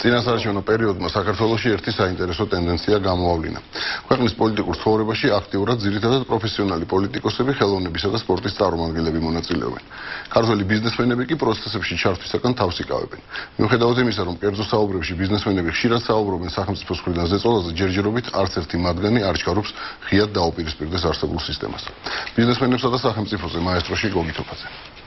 წინასაარჩევნო პერიოდმა საქართველოში ერთი საინტერესო ტენდენცია გამოავლინა. ქვეყნის პოლიტიკურ ცხოვრებაში აქტიურად ძირითადად პროფესიონალი პოლიტიკოსები, ხელოვნებისა და სპორტის წარმომადგენლები მონაწილეობენ. ქართველი ბიზნესმენები კი პროცესებში ჩართვისაგან თავს იკავებენ. მიუხედავად იმისა, რომ კერძო საუბრებში ბიზნესმენები ხშირად საუბრობენ სახელმწიფოს მხრიდან ზეწოლაზე, ჯერჯერობით არც ერთი მათგანი არ ჩქარობს ღიად დაუპირისპირდეს არსებულ სისტემას. ბიზნესმენებსა და სახელმწიფოზე მაესტროში გოგითოფაძე.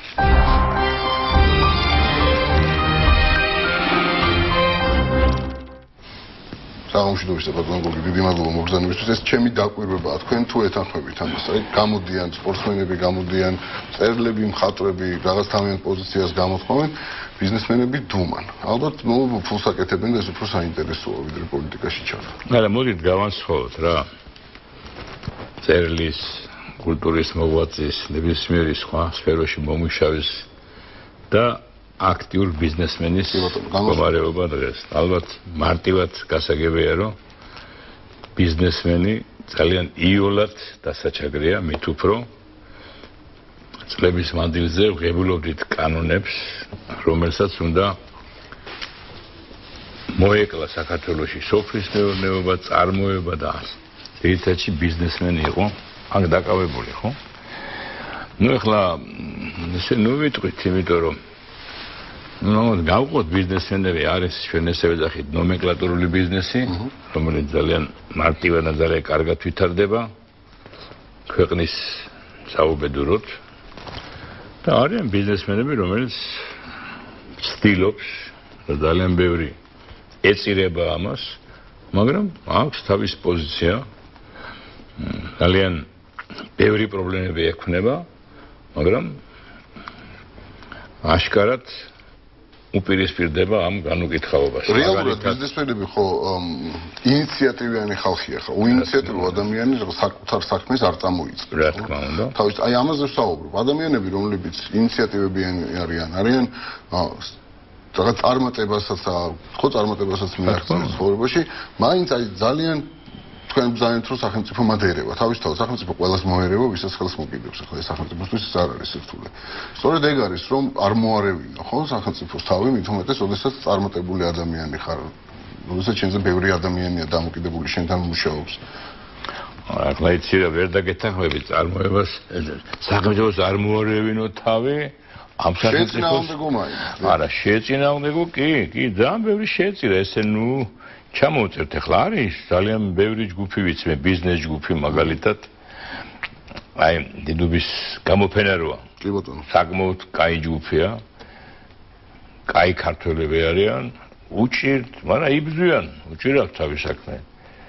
Აღმოჩნდობის და ბატონგოგი დიდი მადლობა მოგზაურობისთვის. ეს ჩემი დაკვირვებაა. თქვენ თუ ეთანხმებით ამას, აი გამოდიან სპორტსმენები, გამოდიან წერლები, მხატვრები, რაღაც თავიანთ პოზიციას გამოთქვამენ, ბიზნესმენები დუმან. ალბათ, ფულს აკეთებენ და ეს უფრო საინტერესოა, ვიდრე პოლიტიკაში ჩართვა. არა, მოდით გავანსხლოთ რა. წერლის, კულტურის მოღვაწის, ნებისმიერი სხვა სფეროში მომუშავის და აქტიურ ბიზნესმენის მდგომარეობა დღეს. ალბათ მარტივად გასაგებია, რომ ბიზნესმენი ძალიან იოლად დასაჩაგრეა, მით უფრო წლების მანძილზე ვღებულობდით კანონებს, რომელსაც უნდა მოეკლა საქართველოში სოფლის მეურნეობა, წარმოება და ერთადერთი ბიზნესმენი იყო აქ დაკავებული, ხო? ეხლა ესე ვიტყვით, იმიტომ რომ გავყოთ ბიზნესმენები არის ჩვენ ესე ვეძახით ნომენკლატურული ბიზნესი, რომელიც ძალიან მარტივად და ძალიან კარგად ვითარდება ქვეყნის საუბედუროდ და არიან ბიზნესმენები, რომელიც ცდილობს და ძალიან ბევრი ეწირება ამას, მაგრამ აქვს თავის პოზიცია, ძალიან ბევრი პრობლემები ექვნება, მაგრამ აშკარად უპირისპირდება ამ განუკითხაობაში. რეალურად ბიზნესმენები ხო ინიციატივიანი ხალხია, ხო? უინიციატივო ადამიანი საკუთარ საქმეს არ წამოიწყებს. რა თქმა უნდა. თავის აი ამაზე ვსაუბრობ. ადამიანები, რომლებიც ინიციატივებიანი არიან რაღაც წარმატებასაც ხო წარმატებასაც მიაღწევს ცხოვრებაში, მაინც აი ძალიან თქვენ ბრძანეთ, რომ სახელმწიფო მადერევა. თავისთავად სახელმწიფო ყველას მოერევა, ვისაც ხელს მოკიდებს. ახლა ეს სახელმწიფოსთვის ის არ არის სირთულე. სწორედ ეგ არის, რომ არ მოარევინო, ხო, სახელმწიფოს თავი, მით უმეტეს, ოდესაც წარმატებული ადამიანი ხარ. ოდესაც შენზე ბევრი ადამიანია დამოკიდებული შენთან მუშაობს. ახლა იცი რა ვერ დაგეთანხმები წარმოებას, სახელმწიფოს არ მოარევინო თავი. ამ სახელმწიფოს არა, შეეწინააღმდეგო კი, ძალიან ბევრი შეეწირა, ესე ჩამოვწერთ ახლა არის ძალიან ბევრი ჯგუფი ვიცი მე ბიზნეს ჯგუფი მაგალითად აი დიდუბის გამოფენა როა კი ბატონო საკმაოდ კაი ჯგუფია კაი ქართველები არიან უჭირთ მაგრამ იბზვიან უჭირავთ თავის საქმე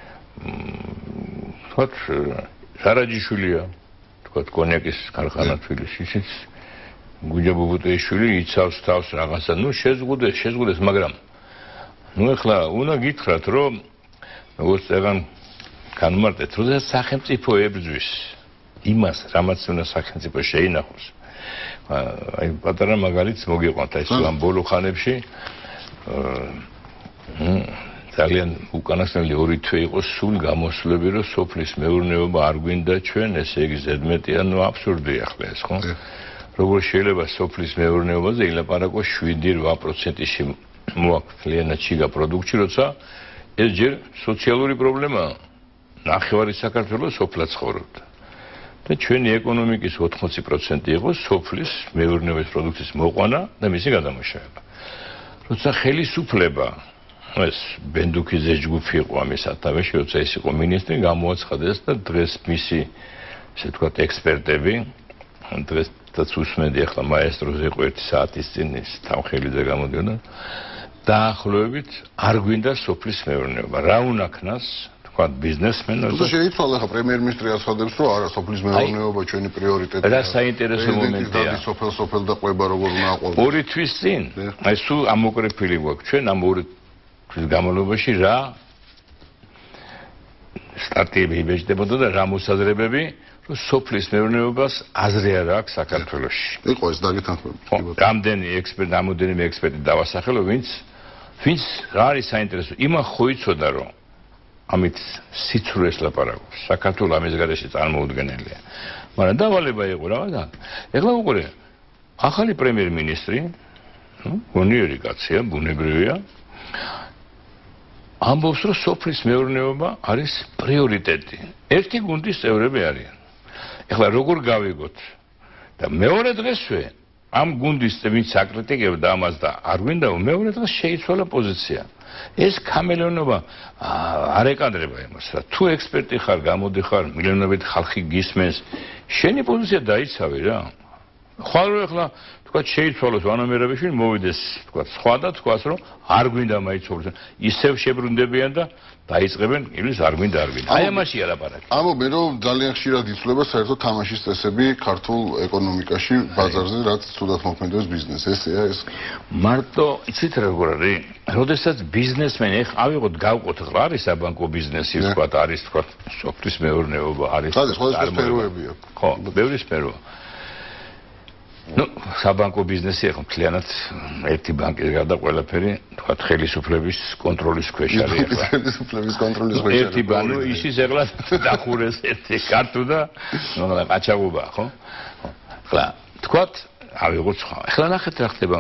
თქვათ სარაჯიშვილია თქვათ კონიაკის ქარხანა თბილისში ისიც გუჯა ბუბუტეიშვილი იცავს თავს რაღაცა შეზღუდეს მაგრამ ეხლა უნდა გითხრათ რომ როგორც ეგან განმარტეთ რომ სახელმწიფო ებრძვის იმას რამაც უნდა სახელმწიფო შეინახოს აი პატარა მაგალითს მოგიყვანთ ეს ამ ბოლო ხანებში ძალიან უკანასკნელი ორი თვე იყო სულ გამოსვლები რომ სოფლის მეურნეობა არ გვინდა ჩვენ ესე იგი ზედმეტი ანუ აბსურდია ახლა ეს ხო როგორ შეიძლება სოფლის მეურნეობაზე ილაპარაკოს 7-8%-ში მოაქვს ჩიგა პროდუქტი, როცა ეს ჯერ სოციალური პრობლემაა. ნახევარი საქართველოს სოფლად ცხოვრობდა. და ჩვენი ეკონომიკის 80% იყო სოფლის მეურნეობის პროდუქტის მოყვანა და მისი გადამუშავება. როცა ხელისუფლება ეს ბენდუქიძე ჯგუფი იყო ამის სათავეში, როცა ის იყო მინისტრი, გამოაცხადეს და დღეს მისი ესე ვთქვათ ექსპერტები დღესაც უსმენდი ახლა მაესტროზე იყო 1 საათის წინ ის თავხელიძე გამოდიოდა დაახლოებით არ გვინდა სოფლის მეურნეობა. რა უნდა ქნას, თქვათ ბიზნესმენებს. თუ შეიცვალა ხა პრემიერ-მინისტრი აცხადებს, რომ არა სოფლის მეურნეობა ჩვენი პრიორიტეტია. რა საინტერესო მომენტია. სოფელ და ყვება როგორ უნდა აყვავდეს. 2 თვის წინ, აი სულ ამოკრეფილი გვაქვს ჩვენ ამ 2 თვის განმავლობაში რა სტატიები იბეჭდებოდა და რა მოსაზრებები რომ სოფლის მეურნეობას აზრი არ აქვს საქართველოში. იყო ეს დაგეთანხმებით. რამდენი ექსპერტი დავასახელო, ვინც რა არის საინტერესო, იმან ხო იცოდა რომ ამით სიცრუეს ლაპარაკობს. საქართველოს ამის გარეშე წარმოუდგენელია. მაგრამ დავალება იყო რა და ეხლა უყურე ახალი პრემიერ-მინისტრი, გონიერი კაცია, ბუნებრივია. ამბობს, რომ სოფლის მეურნეობა არის პრიორიტეტი. ერთი გუნდის წევრები არიან. ეხლა როგორ გავიგოთ? და მეორე დღესვე ამ გუნდის ვინც აკრიტიკებდა ამას და არ გვინდა მეორე დღეს შეიცვალა პოზიცია. ეს ქამელეონობა არ ეკადრება იმას, რა თუ ექსპერტი ხარ, გამოდი ხარ, მილიონობით ხალხი გისმენს, შენი პოზიცია დაიცავი რა. ხვალ ეხლა თქვა შეიცვალოს ვანამერებიშვილი მოვიდეს თქვა სხვა და თქვას რომ არ გვინდა მაიცოვლოს ისევ შებრუნდებიან და დაიწყებენ იმის არ გვინდა არ გვინდა აი ამაშია ლაპარაკი ამობენ რომ ძალიან ხშირად იცვლება საერთოდ თამაშის წესები ქართულ ეკონომიკაში ბაზარზე რაც ცუდად მოქმედებს ბიზნესს ესეა ეს მარტო იცით როგორ არის როდესაც ბიზნესმენი ეხლა ავიღოთ გავყოთ რა არის საბანკო ბიზნესი თქვა არის თქვა სოფლის მეურნეობა არის სხვადასხვა სფეროები აქვს ხო ბევრი სფეროა ну საბანკო ბიზნესი ახლა მთლიანად ერთი ბანკის გარდა ყველაფერი თქვა ხელისუფლების კონტროლის ქვეშ არის ახლა ხელისუფლების კონტროლის ქვეშ ერთი ბანკი ისიც ახლა დახურეს ერთი კარტუ და ყაჩაღობა ხო ახლა თქვა ავიღოთ სხვა ახლა ნახეთ რა ხდება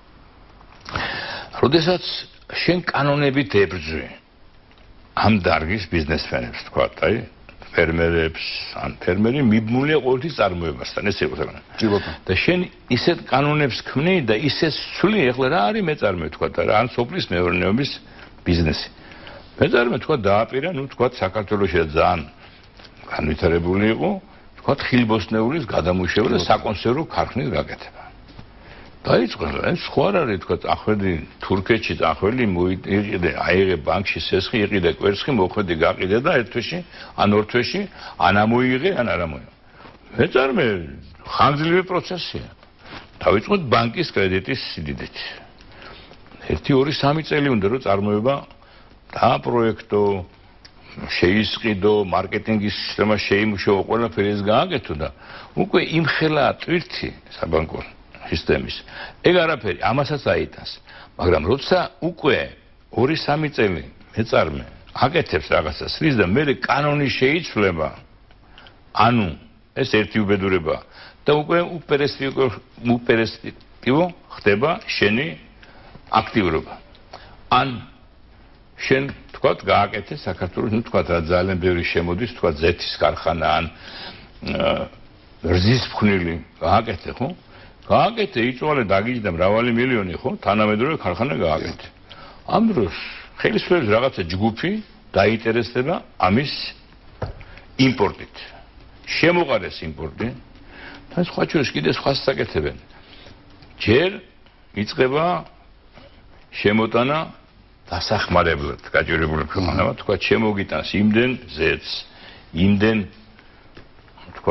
როდესაც შენ კანონებით ებრძვი ამ დარგის ბიზნესმენებს თქვა აი ფერმერებს ან ფერმერი მიბმულია ყოველთვის წარმოებასთან ეს იყო საკანონო. და შენ ისეთ კანონებს ქმნი და ისე სული ეხლა რა არის მეწარმე თქვა და რა ან სოფლის მეურნეობის ბიზნესი. მეწარმე თქვა დააპირა, ნუ თქვა საქართველოში ძალიან განვითარებული იყო, თქვა ხილბოსნეულის გადამუშავება და საკონსერვო ქარხნის გაკეთება. დაიწყო ეს ხო არ არის თქვა ახვედი თურქეთში ახველი მოიყიდე აიღე ბანკში სესხი იყიდე კვერცხი მოხვედი გაყიდე და ერთ თვეში ან ორ თვეში ან ამოიღე ან არ ამოიღე მეწარმე ხანგრძლივი პროცესია დავიწყოთ ბანკის კრედიტის სიდიდით 1-2-3 წელი უნდა რომ წარმოება დააპროექტო შეისყიდო მარკეტინგის სისტემა შეიმუშაო ყველაფერი ეს გააკეთო და უკვე იმხელა ტვირთი საბანკო სისტემის. ეგ არაფერი, ამასაც აიტანს. მაგრამ როცა უკვე 2-3 წელი მეწარმე აკეთებს რაღაცას, რის და მე კანონი შეიცვლება, ანუ ეს ერთი უბედურება და უკვე უპერსპექტივო ხდება შენი აქტიურობა. ან შენ თქვათ გააკეთე საქართველოს, ნუ თქვათ რა ძალიან ბევრი შემოდის, თქვათ ზეთის ქარხანა ან რძის ფხვნილი გააკეთე, ხო? გააკეთე იწვალე დაგიჯდა მრავალი მილიონი ხო თანამედროვე ქარხანა გააკეთე ამ დროს ხელისუფლების რაღაცა ჯგუფი დაინტერესდება ამის იმპორტით შემოყარეს იმპორტი და სხვა ჩვენს კიდე სხვა საკეთებენ ჯერ იწყება შემოტანა დასახმარებლად გაჯერებული ქვეყანა თქვა შემოგიტანს იმდენ ზეთს იმდენ თქვა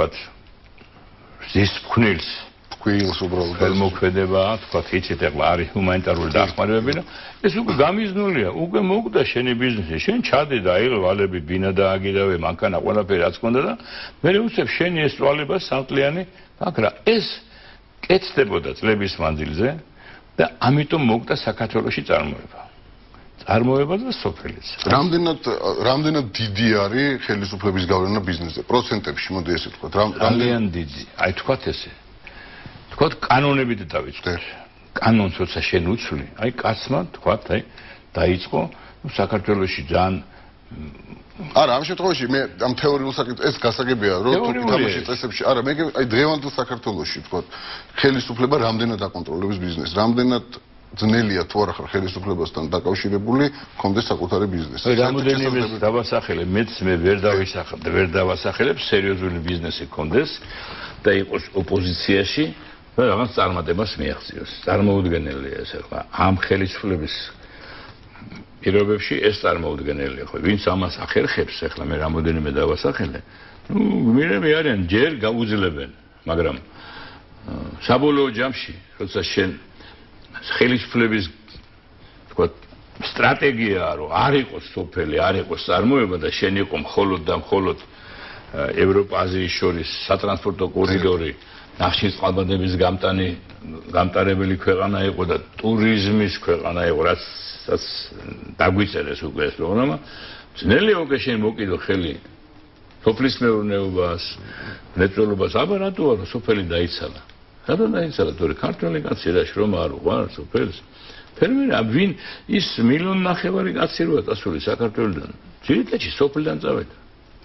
ზის ფხვნილს ქვილს უბრალოდ მოქმედება, თქვა იცით ეხლა არის ჰუმანიტარული დახმარებები და ეს უკვე გამიზნულია, უკვე მოგდა შენი ბიზნესი, შენ ჩადე და აიღე ვალები, ბინა დააგირავე, მანქანა, ყველაფერი რაც გქონდა და მე უცებ შენი ეს წვალება სამწლიანი მაგრამ ეს კეთდებოდა წლების მანძილზე და ამიტომ მოგდა საქართველოში წარმოება. წარმოება და სოფელიც. რამდენად დიდი არის ხელისუფლების გავლენა ბიზნესზე? პროცენტებში მოდი ესე ვთქვათ. ძალიან დიდი. აი თქვათ ესე. თქვათ კანონებით დავიწყოთ. კანონს როცა შენ უცვლი, აი კაცმა თქვათ, აი დაიწყო საქართველოში ძალიან არა, ამ შემთხვევაში მე ამ თეორიულ საკითხს ეს გასაგებია, რომ თამაშის წესებში, არა, მე აი დღევანდელ საქართველოში თქვათ, ხელისუფლება რამდენად აკონტროლებს ბიზნესს, რამდენად ძნელია თუ არა ხარ ხელისუფლებასთან დაკავშირებული, მქონდეს საკუთარი ბიზნესი. რამოდენიმე დავასახელებ, მეც მე ვერ დავასახელებ, სერიოზული ბიზნესი მქონდეს და იყოს ოპოზიციაში და რაღაც წარმატებას მიაღწიოს. წარმოუდგენელია ეს ახლა ამ ხელისუფლების პირობებში ეს წარმოუდგენელია ხო ვინც ამას ახერხებს ახლა მე რამოდენიმე დავასახელე ნუ გმირები არიან ჯერ გაუძლებენ მაგრამ საბოლოო ჯამში როცა შენ ხელისუფლების თქვა სტრატეგია რომ არ იყოს სოფელი არ იყოს წარმოება და შენ იყო მხოლოდ და მხოლოდ ევროპა-აზიის შორის სატრანსპორტო კორიდორი ნახშირწყალბადების გამტარებელი ქვეყანა იყო და ტურიზმის ქვეყანა იყო რაც დაგვიწერეს უკვე ეს პროგრამა ძნელია უკვე შენ მოკიდო ხელი სოფლის მეურნეობას მრეწველობას აბა რატო არა სოფელი დაიცალა რატო დაიცალა თორე ქართველი კაცი რა შრომა არ უყვარს სოფელს ფერმერია ვინ ის 1,5 მილიონი კაცი როა წასული საქართველოსდან ძირითადად სოფლიდან წავედა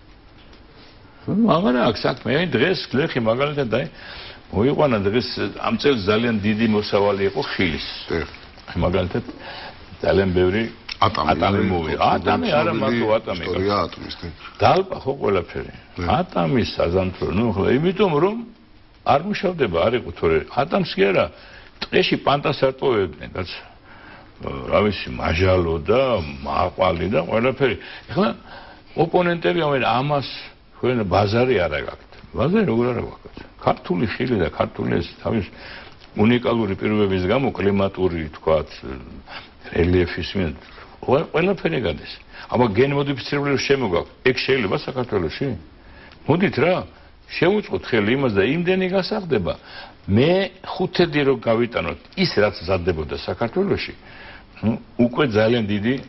მაგრამ აქ საქმე დღეს გლეხი მაგალითად მოიყვანა დღეს ამ წელს ძალიან დიდი მოსავალი იყო ხილის მაგალითად ძალიან ბევრი ატამი მოვიდა ატამი არა მარტო ატამი ისტორია ატომის დალპა ხო ყველაფერი ატამის საზამთრო ნუ ხო იმიტომ რომ არ მუშავდება არ იყო თორე ატამს კი არა ტყეში პანტას არ ტოვებდნენ რაც რა ვიცი მაჟალო და მაყვალი და ყველაფერი ეხლა ოპონენტები ამას თქვენ ბაზარი არ აგაქვთ ბაზარი როგორ არ აგაქვთ ქართული ხილი და ქართული ეს თავის უნიკალური პირობების გამო კლიმატური თქვათ რელიეფის ყველაფერი გადის აბა გენმოდიფიცირებული შემოგაქვთ ეგ შეიძლება საქართველოში მოდით რა შევუწყოთ ხელი იმას და იმდენი გასახდება მე ხუთედი რო გავიტანოთ ის რაც მზადდებოდა საქართველოში უკვე ძალიან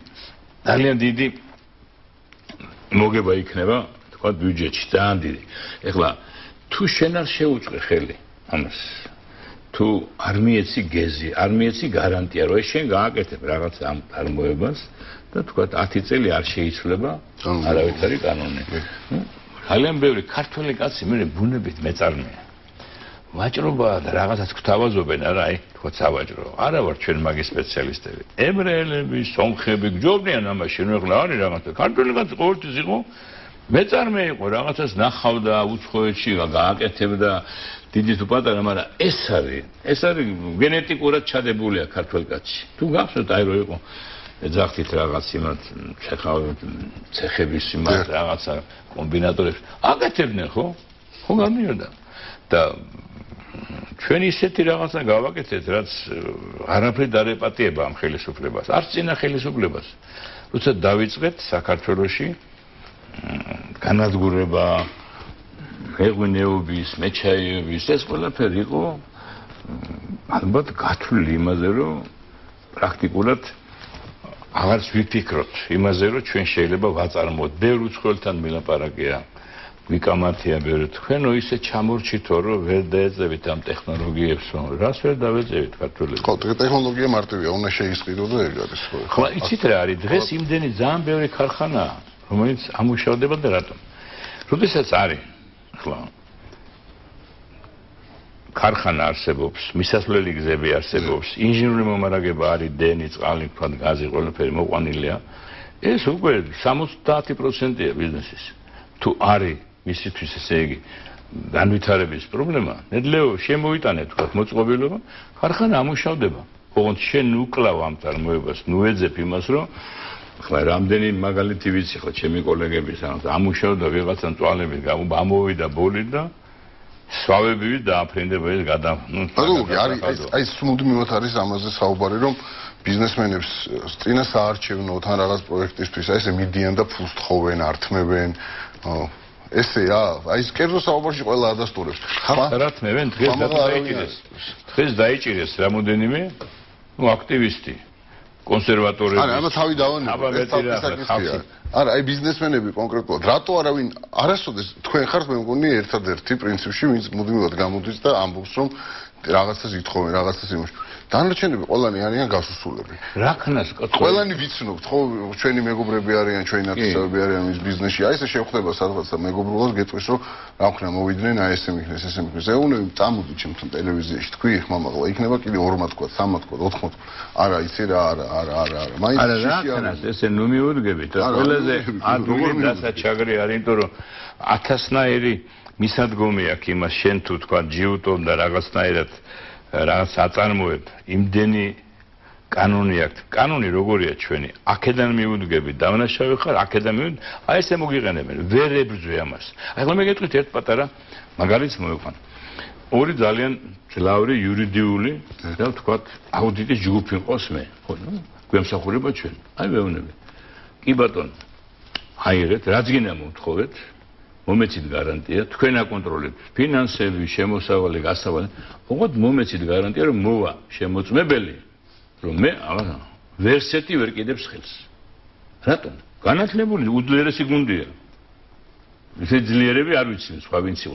დიდი მოგება იქნება თქვათ ბიუჯეტში ძალიან დიდი ეხლა თუ შენ არ შევუწყე ხელი ამას თუ არ მიეცი გეზი არ მიეცი გარანტია რომ შენ გააკეთებ რაღაც ამ წარმოებას და თქვათ 10 წელი არ შეიცვლება არავითარი კანონი ძალიან ბევრი ქართველი კაცი მე ბუნებით მეწარმეა ვაჭრობა და რაღაცას გვთავაზობენ არა თქვათ სავაჭრო არა ვარ ჩვენ მაგის სპეციალისტები ებრაელები სომხები გჯობნიან ამაში ნუ ეხლა არის რაღაცა ქართველი კაცი ყოველთვის იყო მეწარმე იყო რაღაცას ნახავდა უცხოეთში გააკეთებდა დიდი თუ პატარა მაგრამ ეს არის გენეტიკურად ჩადებულია ქართველ კაცში თუ გახსოვთ რო იყო ეძახით რაღაც იმათ ცეხების იმათ რაღაცა კომბინატორებს აკეთებდნენ ხო გამიოდა და ჩვენ ისეთი რაღაცა გავაკეთეთ რაც არაფერი დარეპატიება ამ ხელისუფლებას არც წინა ხელისუფლებას როცა დავიწყეთ საქართველოში განადგურება მეღვინეობის მეჩაიეობის ეს ყველაფერი იყო ალბათ გათვლილი იმაზე რომ პრაქტიკულად აღარც ვიფიქროთ იმაზე რომ ჩვენ შეიძლება ვაწარმოოთ ბევრ უცხოელთან მილაპარაკია ვიკამათია ბევრი თქვენო ისე ჩამორჩითო რომ ვერ დაეწევით ამ ტექნოლოგიებს რას ვერ დავეწევით ქართველებს ხო ტექნოლოგია მარტივია უნდა შეისყიდო და ეგ არის ხო იცით რა არის დღეს იმდენი ძალიან ბევრი ქარხანაა რომელიც ამუშავდება და რატომ როდესაც არის ხო ქარხანა არსებობს მისასვლელი გზები არსებობს ინჟინერული მომარაგება არის დენი წყალი თქვა გაზი ყველაფერი მოყვანილია ეს უკვე 70% ბიზნესის თუ არის მისისთვის ესე იგი განვითარების პრობლემა ნედლეო შემოიტანეთ თქვა მოწყობილობა ქარხანა ამუშავდება ოღონდ შენ უკლავ ამ წარმოებას ნუ ეძებ იმას რომ ხლა რამდენი მაგალითი ვიცი ხო ჩემი კოლეგების ამუშავდა ვიღაცა მწვალები ამოვიდა ბოლი და სვავები დააფრინდება ეს არის მუდმივად არის ამაზე საუბარი რომ ბიზნესმენებს წინა საარჩევნო თან რაღაც პროექტისთვის აი ესე მიდიან და ფულს თხოვენ ართმევენ ესეა აი კერძო საუბარში ყველა ადასტურებს რა თმევენ დღეს დაიჭირეს რამოდენიმე აქტივისტი კონსერვატორები არა ამა თავი დავანებო არა აი ბიზნესმენები კონკრეტულად რატო არავინ არასოდეს თქვენ ხართ მე მგონი ერთადერთი პრინციპში ვინც მუდმივად გამოდის და ამბობს რომ რაღაცას ითხოვენ რაღაცას იმუშ დანარჩენები ყველანი არიან გასუსულები რა ქნას ყველანი ვიცნობთ ხო ჩვენი მეგობრები არიან ჩვენი ნაცნობები არიან ის ბიზნესში აი ესე შევხვდება სადღაცა მეგობრულად გეტყვის რომ რა ქნა მოვიდნენ აი ესე მიქნეს ესე მიქნეს ეუნები წამოდით ჩემთან ტელევიზიაში თქვი ხმამაღლა იქნება კიდე 2 თქვა 3 თქვა 4 არა იცი რა არა მაინც არა რა ქნას ესე ნუ მიუდგებით ყველაზე ადვილი დასაჩაგრი არის იმიტომ რომ 1000-ნაირი მისადგომი აქვს იმას შენ თუ თქვა ჯიუტონ და რაღაცნაირად რაღაც აწარმოებ იმდენი კანონი აქვს კანონი როგორია ჩვენი აქედან მიუდგები დავნაშავე ხარ აქედან მიუდგ აი ესე მოგიყენებენ ვერ ებრძვე ამას აი ხომ მეგეთქვით ერთ პატარა მაგალითს მოვიყვან ორი ძალიან ძლავრი იურიდიული და თქვა აუდიტის ჯგუფი ყავს მე ხო გვემსახურება ჩვენ აი ვეუბნები კი ბატონო აიღეთ რაც გინდა მომთხოვეთ მომეცით გარანტია თქვენ აკონტროლებთ ფინანსები შემოსავალი გასავალი ოღონდ მომეცით გარანტია რომ მოვა შემოწმებელი რომ მე ვერსეთი ვერ კიდებს ხელს რატომ განათლებული უძლიერესი გუნდია ესე ძლიერები არ ვიცი სხვა ვინც იყო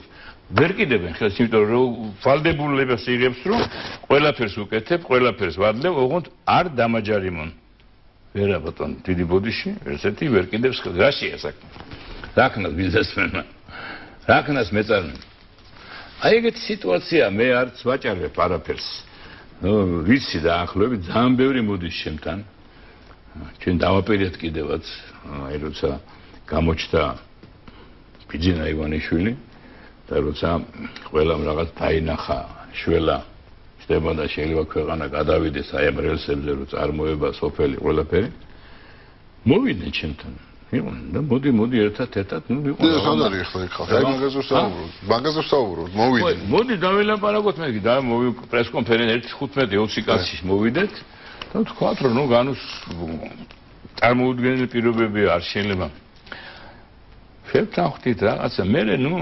ვერ კიდებენ ხელს, იმიტომ რომ ვალდებულებას იღებს, რომ ყველაფერს უკეთებ, ყველაფერს ვადლებ, ოღონდ არ დამაჯარიმონ. ვერა ბატონო, დიდი ბოდიში, ესეთი ვერ კიდებს ხელს. რა შეა საქმე? რა ქნას ბიზნესმენმა? რა ქნას მეწარმე? აი ეგეთი სიტუაცია, მე არც ვაჭარებ არაფერს. ვიცი დაახლოებით ძალიან ბევრი მოდის ჩემთან. ჩვენ დავაპირეთ კიდევაც, აი როცა გამოჩნდა ბიძინა ივანიშვილი და როცა ყველამ რაღაც დაინახა, შველა ხდება და შეიძლება ქვეყანა გადავიდეს აი ამ რელსებზე, რომ წარმოება სოფელი ყველაფერი. მოვიდნენ ჩემთან. იყვნენ და მოდი ერთად ვიყო. სად არის ახლა იქ ხალხი? აი მაგაზე ვსაუბრობ, მოვიდნენ. მოდი დაველაპარაკოთ მე და პრესკონფერენცია 1-15-20 კაცის მოვიდეთ და თქვათ რომ განუს წარმოუდგენელი პირობები არ შეიძლება. შევთანხმდით რაღაცა, მე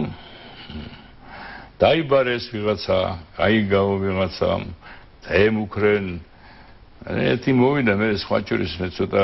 დაიბარეს ვიღაცა, აიგაო ვიღაცა, ემუქრენ. ერთი მოვიდა მე სხვა შორის მე ცოტა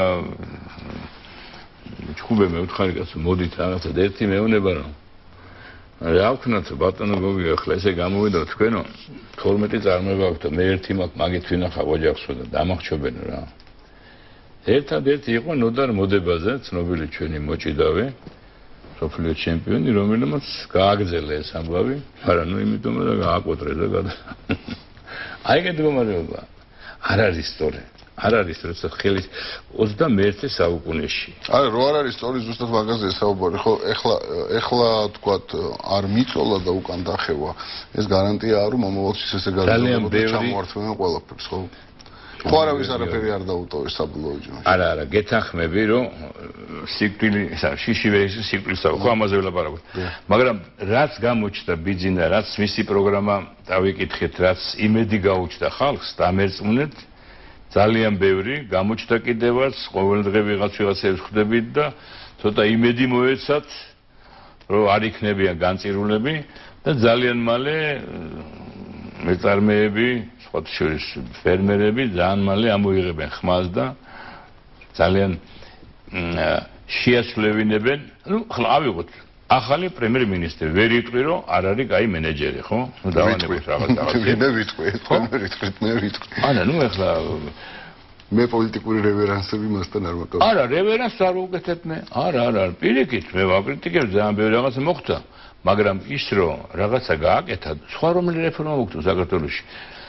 ჩხუბე მე უთხარი კაცო მოდით რაღაცა და ერთი მეუბნება რომ რა ვქნათ ბატონო გოგიო ახლა ესე გამოვიდა თქვენო 12 წარმოება აქვს და მე ერთი მაქვს მაგით ვინახავ ოჯახსო და დამახჩობენ რა ერთადერთი იყო ნოდარ მოდებაზე ცნობილი ჩვენი მოჭიდავე სოფლიო ჩემპიონი რომელმაც გააგრძელა ეს ამბავი მაგრამ იმიტომ რომ გააკვოტრე და აი ეგეთი მდგომარეობა არ არის სწორი არ არის როცა ხელის 21 საუკუნეში. არა, რო არ არის სწორი ზუსტად მაგაზე საუბარი, ხო, ეხლა თქვათ არ მიწოლა და უკან დახევა. ეს გარანტიაა, რომ მომავალში ესე გაგრძელდება და ჩამოართვენ ყველაფერს, ხო? ხო არავის არაფერი არ დაუტოვეს საბოლოო ჯამში. არა, გეთანხმები, რომ სიკვდილი, შიში ვერის სიკვდილს ხო ამაზე ველაპარაკობთ. მაგრამ რაც გამოჩნდა ბიძინა, რაც მისი პროგრამა დავიკითხეთ, რაც იმედი გაუჩნდა ხალხს, დამერწმუნეთ ძალიან ბევრი გამოჩნდა კიდევაც ყოველდღე ვიღაცებს ხვდებით და ცოტა იმედი მოეცათ რომ არ იქნებიან განწირულები და ძალიან მალე მეწარმეები სხვა შორის ფერმერები ძალიან მალე ამოიღებენ ხმას და ძალიან შეასრულებინებენ ну ხლა ავიღოთ ახალი პრემიერ-მინისტრი ვერ იტყვი რომ არ არის კაი მენეჯერი ხო? ნუ დავანებოთ რაღაც. მე ვიტყვი. არა, ნუ ახლა მე პოლიტიკური რევერანსები მასთან არ მოკავ. არა, რევერანსს არ უკეთებ მე. არა, პირიქით მე ვაკრიტიკებ ძალიან ბევრი რაღაცა მოხდა, მაგრამ ის რომ რაღაცა გააკეთა, სხვა რომელი რეფორმა მოხდა საქართველოში.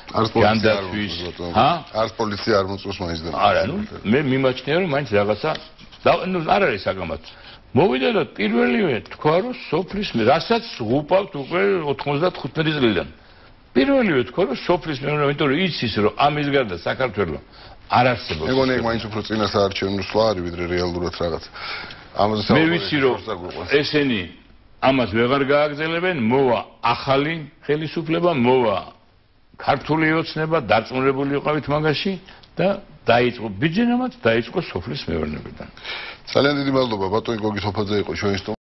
არც პოლიცია არ მოწვევს მაინც და. არა, ნუ მე მიმაჩნია რომ მაინც რაღაცა ნუ არ არის საკამათო. მოვიდა და პირველივე თქვა რომ სოფლის რასაც ღუპავთ უკვე 95 წლიდან. პირველივე თქვა რომ სოფლის მეურნეობა, იმიტომ რომ იცის რომ ამის გარდა საქართველოს არ არსებობს. მეგონი ეგ მაინც უფრო წინა საარჩევნო სვლა არის ვიდრე რეალურად რაღაც. ამაზე მე ვიცი რომ ესენი ამას ვეღარ გააგრძელებენ, მოვა ახალი ხელისუფლება, მოვა ქართული ოცნება, დარწმუნებული იყავით მაგაში და დაიწყო ბიძინამაც დაიწყო სოფლის მეურნეობიდან. ძალიან დიდი მადლობა ბატონი გოგი თოფაძე იყო ჩვენი